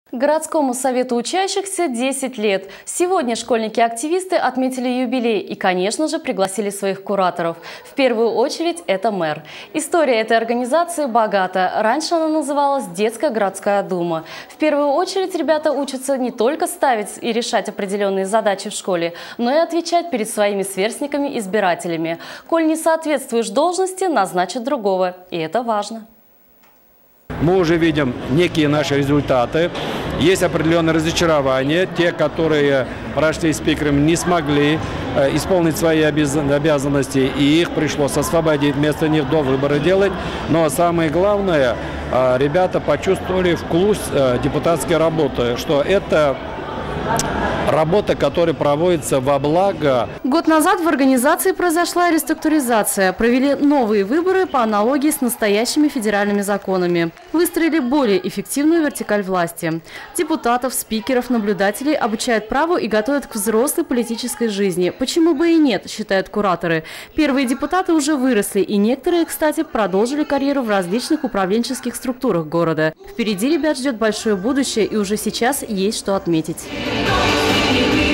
Городскому совету учащихся 10 лет. Сегодня школьники-активисты отметили юбилей и, конечно же, пригласили своих кураторов. В первую очередь это мэр. История этой организации богата. Раньше она называлась «Детская городская дума». В первую очередь ребята учатся не только ставить и решать определенные задачи в школе, но и отвечать перед своими сверстниками-избирателями. Коль не соответствуешь должности, назначат другого. И это важно. Мы уже видим некие наши результаты. Есть определенное разочарование. Те, которые прошли спикерами, не смогли исполнить свои обязанности, и их пришлось освободить, вместо них до выбора делать. Но самое главное, ребята почувствовали вкус депутатской работы, что это работа, которая проводится во благо. Год назад в организации произошла реструктуризация. Провели новые выборы по аналогии с настоящими федеральными законами. Выстроили более эффективную вертикаль власти. Депутатов, спикеров, наблюдателей обучают праву и готовят к взрослой политической жизни. Почему бы и нет, считают кураторы. Первые депутаты уже выросли, и некоторые, кстати, продолжили карьеру в различных управленческих структурах города. Впереди ребят ждет большое будущее, и уже сейчас есть что отметить.